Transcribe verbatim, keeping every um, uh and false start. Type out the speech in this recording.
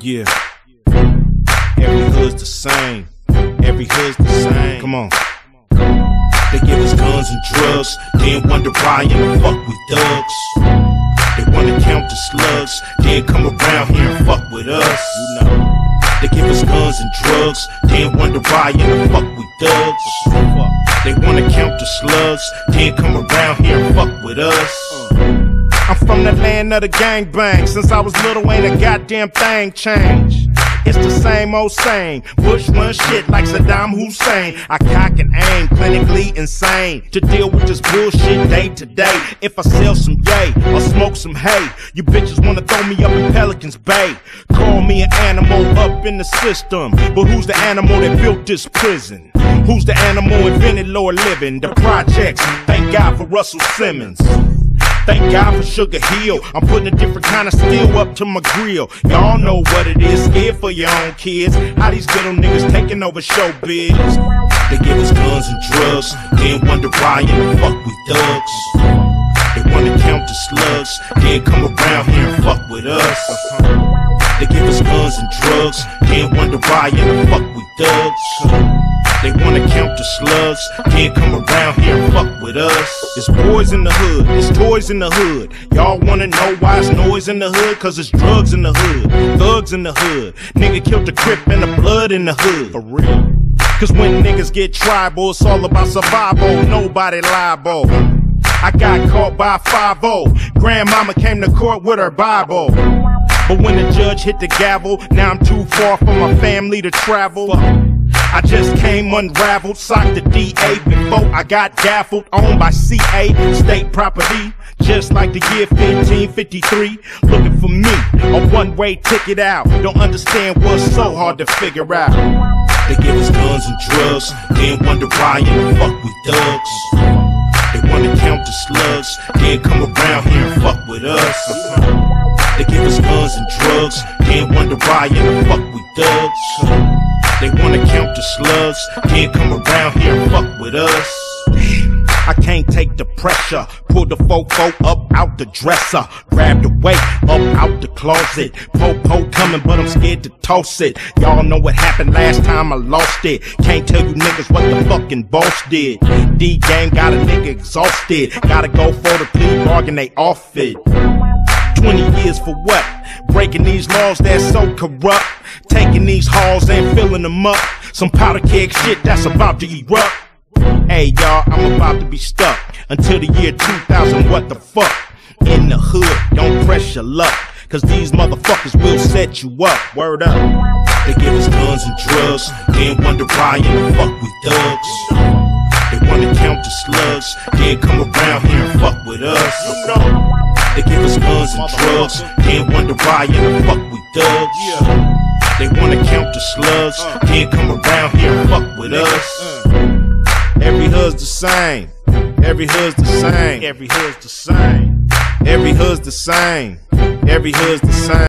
Yeah. Every hood's the same. Every hood's the same. Come on. They give us guns and drugs, then wonder why in the fuck we thugs. They wanna count the slugs, then come around here and fuck with us. You know. They give us guns and drugs, then wonder why in the fuck we thugs. They wanna count the slugs, then come around here and fuck with us. I'm from the land of the gangbang. Since I was little, ain't a goddamn thing changed. It's the same old same. Bush run shit like Saddam Hussein. I cock and aim, clinically insane, to deal with this bullshit day to day. If I sell some yay or smoke some hay, you bitches wanna throw me up in Pelican's Bay. Call me an animal up in the system, but who's the animal that built this prison? Who's the animal invented lower living? The projects, thank God for Russell Simmons. Thank God for Sugar Hill. I'm putting a different kind of steel up to my grill. Y'all know what it is, scared for your own kids. How these ghetto niggas taking over showbiz. They give us guns and drugs, then wonder why in the fuck we thugs. They wanna count the slugs, then come around here and fuck with us. They give us guns and drugs, then wonder why in the fuck we thugs. They wanna count the slugs, can't come around here and fuck with us. It's boys in the hood, it's toys in the hood. Y'all wanna know why it's noise in the hood? Cause it's drugs in the hood, thugs in the hood. Nigga killed the Crip and the blood in the hood. For real. Cause when niggas get tribal, it's all about survival, nobody liable. I got caught by five oh. Grandmama came to court with her Bible. But when the judge hit the gavel, now I'm too far from my family to travel. I just came unraveled, socked the D A before I got gaffled. Owned by C A, state property, just like the year fifteen fifty-three. Looking for me, a one-way ticket out. Don't understand what's so hard to figure out. They give us guns and drugs, then wonder why in the fuck we thugs. They wanna count the slugs, then come around here and fuck with us. They give us guns and drugs, then wonder why in the fuck we thugs. They wanna count the slugs, then come around here and fuck with us. I can't take the pressure. Pull the fofo up out the dresser. Grab the weight up out the closet. Po-po coming, but I'm scared to toss it. Y'all know what happened last time I lost it. Can't tell you niggas what the fucking boss did. D-game got a nigga exhausted. Gotta go for the plea bargain, they off it. Twenty years for what? Breaking these laws that's so corrupt. Taking these halls and filling them up. Some powder keg shit that's about to erupt. Hey y'all, I'm about to be stuck until the year two thousand, what the fuck? In the hood, don't press your luck, cause these motherfuckers will set you up. Word up. They give us guns and drugs, then wonder why in the fuck we thugs. They wanna count the slugs, then come around here and fuck with us. They give us guns and drugs, then wonder why in the fuck we thugs. They wanna count the slugs, then come around here and fuck with us. Every hood's the same. Every hood's the same. Every hood's the same. Every hood's the same. Every hood's the same.